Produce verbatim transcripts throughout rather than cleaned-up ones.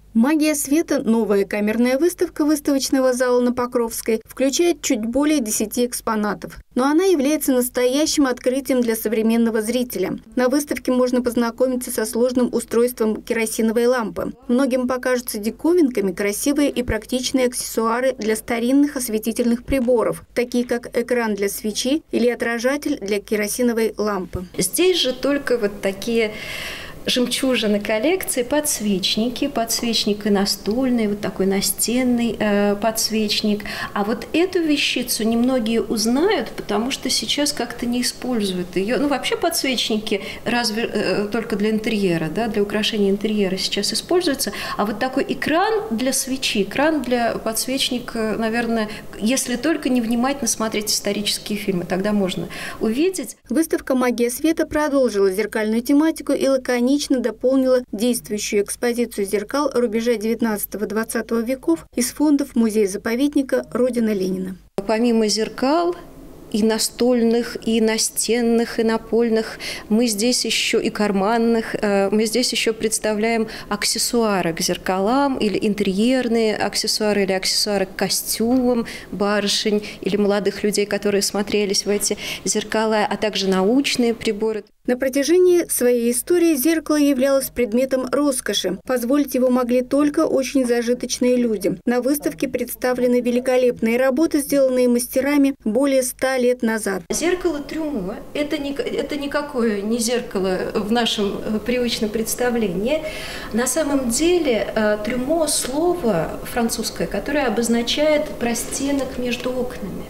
«Магия света» – новая камерная выставка выставочного зала на Покровской, включает чуть более десяти экспонатов. Но она является настоящим открытием для современного зрителя. На выставке можно познакомиться со сложным устройством керосиновой лампы. Многим покажутся диковинками красивые и практичные аксессуары для старинных осветительных приборов, такие как экран для свечи или отражатель для керосиновой лампы. Здесь же только вот такие жемчужины коллекции, подсвечники, подсвечник и настольный, вот такой настенный э, подсвечник. А вот эту вещицу немногие узнают, потому что сейчас как-то не используют ее. Ну, вообще подсвечники разве э, только для интерьера, да, для украшения интерьера сейчас используются. А вот такой экран для свечи, экран для подсвечника, наверное, если только невнимательно смотреть исторические фильмы, тогда можно увидеть. Выставка «Магия света» продолжила зеркальную тематику и лаконично дополнила действующую экспозицию зеркал рубежа девятнадцатого-двадцатого веков из фондов музея-заповедника «Родина Ленина». Помимо зеркал, и настольных, и настенных, и напольных, мы здесь еще и карманных, мы здесь еще представляем аксессуары к зеркалам, или интерьерные аксессуары, или аксессуары к костюмам барышень, или молодых людей, которые смотрелись в эти зеркала, а также научные приборы. На протяжении своей истории зеркало являлось предметом роскоши. Позволить его могли только очень зажиточные люди. На выставке представлены великолепные работы, сделанные мастерами более ста лет назад. Зеркало Трюмо – это, не, это никакое не зеркало в нашем привычном представлении. На самом деле Трюмо – слово французское, которое обозначает простенок между окнами.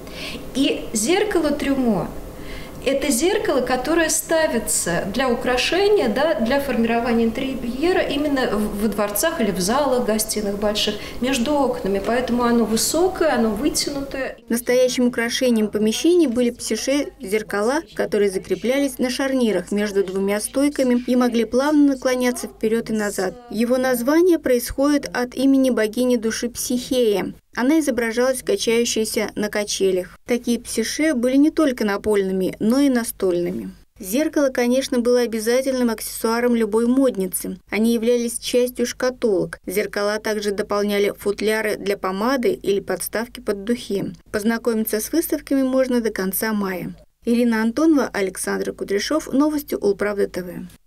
И зеркало Трюмо – это зеркало, которое ставится для украшения, да, для формирования интерьера именно во дворцах или в залах гостиных больших, между окнами. Поэтому оно высокое, оно вытянутое. Настоящим украшением помещений были псише-зеркала, которые закреплялись на шарнирах между двумя стойками и могли плавно наклоняться вперед и назад. Его название происходит от имени богини души Психея. Она изображалась качающейся на качелях. Такие псише были не только напольными, но и настольными. Зеркало, конечно, было обязательным аксессуаром любой модницы. Они являлись частью шкатулок. Зеркала также дополняли футляры для помады или подставки под духи. Познакомиться с выставками можно до конца мая. Ирина Антонова, Александр Кудряшов. Новости Улправда ТВ.